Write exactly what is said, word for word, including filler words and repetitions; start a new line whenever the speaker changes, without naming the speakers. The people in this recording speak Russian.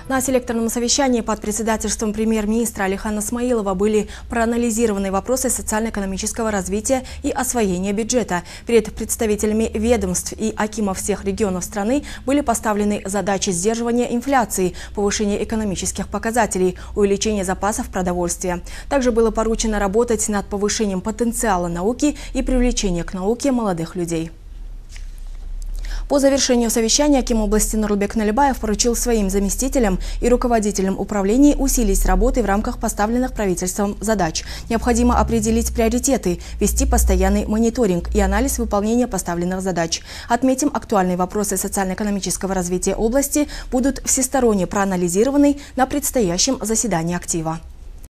На селекторном совещании под председательством премьер-министра Алихана Смаилова были проанализированы вопросы социально-экономического развития и освоения бюджета. Перед представителями ведомств и акимов всех регионов страны были поставлены задачи сдерживания инфляции, повышения экономических показателей, увеличения запасов продовольствия. Также было поручено работать над повышением потенциала науки и привлечения к науке молодых людей. По завершению совещания аким области Нурлбек Налибаев поручил своим заместителям и руководителям управлений усилить работы в рамках поставленных правительством задач. Необходимо определить приоритеты, вести постоянный мониторинг и анализ выполнения поставленных задач. Отметим, актуальные вопросы социально-экономического развития области будут всесторонне проанализированы на предстоящем заседании актива.